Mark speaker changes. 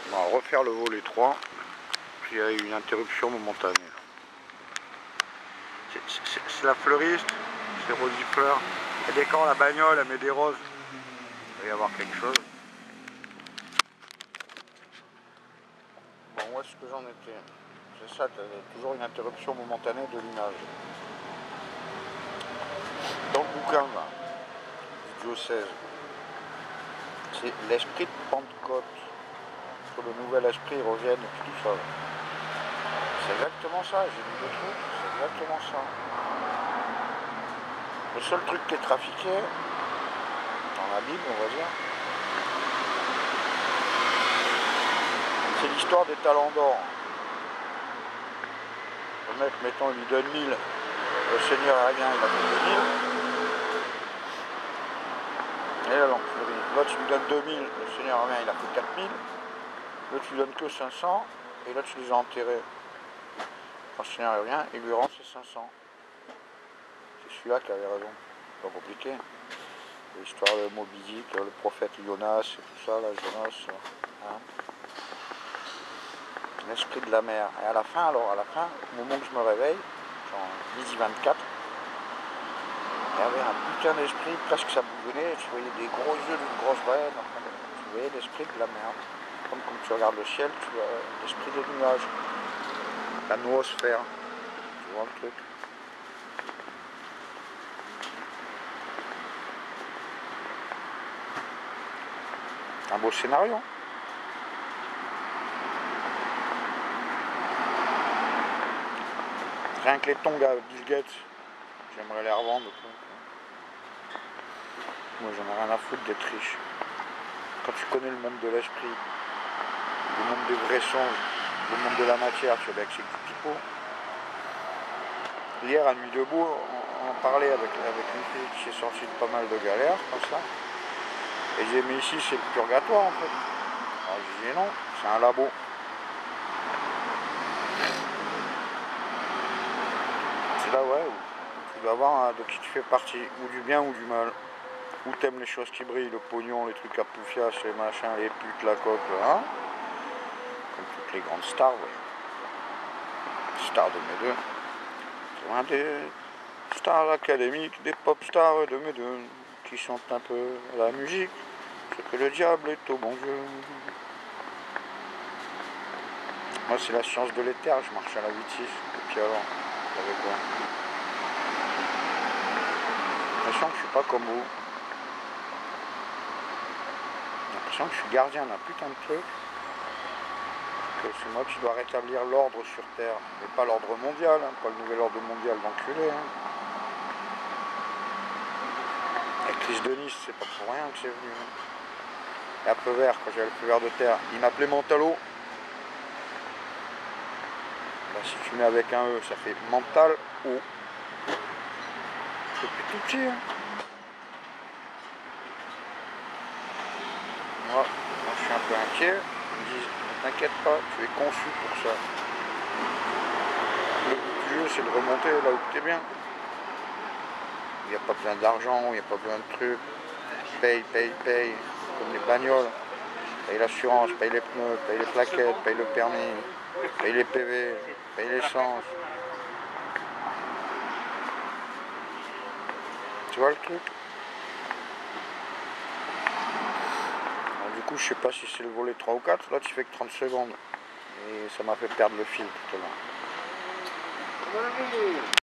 Speaker 1: On va refaire le volet 3. Puis il y a eu une interruption momentanée. C'est la fleuriste, c'est Rosifleur. Elle décore la bagnole, elle met des roses. Il va y avoir quelque chose. Bon, où est-ce que j'en étais? C'est ça, tu as toujours une interruption momentanée de l'image. Dans le bouquin là, du diocèse, c'est l'esprit de Pentecôte. Que le nouvel esprit revienne et puis tout ça. C'est exactement ça, j'ai lu le truc, c'est exactement ça. Le seul truc qui est trafiqué, dans la Bible on va dire, c'est l'histoire des talents d'or. Le mec, mettons, il lui donne 1000, le Seigneur rien, il a fait 2000. Et là l'enculerie. L'autre tu lui donnes 2000, le Seigneur rien, il a fait 4000. L'autre tu lui donnes que 500, et là tu les as enterrés. Quand le Seigneur rien, il lui rend ses 500. C'est celui-là qui avait raison. Pas compliqué. L'histoire de Moby Dick, le prophète Jonas et tout ça, là, Jonas. Hein. L'esprit de la mer. Et à la fin, au moment où je me réveille, genre midi 24, il y avait un putain d'esprit, presque ça bougonnait, tu voyais des gros yeux d'une grosse baleine, enfin, tu voyais l'esprit de la mer. Comme tu regardes le ciel, tu vois l'esprit des nuages. La noosphère. Tu vois le truc. Un beau scénario. Rien que les tongs à Bill Gates, j'aimerais les revendre. Moi j'en ai rien à foutre d'être riche. Quand tu connais le monde de l'esprit, le monde des vrais songes, le monde de la matière, tu vois, avec ces petits pipeaux. Hier à Nuit debout, on parlait avec une fille qui s'est sortie de pas mal de galères comme ça. Et j'ai dit mais ici c'est le purgatoire en fait. Alors je disais non, c'est un labo. C'est là ouais, où tu dois voir de qui tu fais partie, ou du bien ou du mal. Où t'aimes les choses qui brillent, le pognon, les trucs à poufias, les machins, les putes, la coque, hein. Comme toutes les grandes stars, ouais. Stars de mes deux. C'est loin des stars académiques, des pop stars de mes deux, qui chantent un peu la musique. C'est que le diable est au bon Dieu. Moi c'est la science de l'éther, je marche à la 8-6 depuis avant. Avec quoi. J'ai l'impression que je suis pas comme vous. J'ai l'impression que je suis gardien d'un putain de truc. Que c'est moi qui dois rétablir l'ordre sur Terre. Mais pas l'ordre mondial, hein, pas le nouvel ordre mondial d'enculé. Hein. La crise de Nice, c'est pas pour rien que c'est venu. Hein. Et à peu vert, quand j'avais le feu vert de terre, il m'appelait Mentalo. Bah, si tu mets avec un E, ça fait mental O. Depuis tout petit. Hein. Moi, je suis un peu inquiet. Ils me disent, ne t'inquiète pas, tu es conçu pour ça. Le but du jeu, c'est de remonter là où tu es bien. Il n'y a pas besoin d'argent, il n'y a pas besoin de trucs. Paye, comme les bagnoles. Paye l'assurance, paye les pneus, paye les plaquettes, paye le permis, paye les PV, paye l'essence. Tu vois le truc? Alors, du coup, je sais pas si c'est le volet 3 ou 4. Là, tu fais que 30 secondes. Et ça m'a fait perdre le fil tout à l'heure.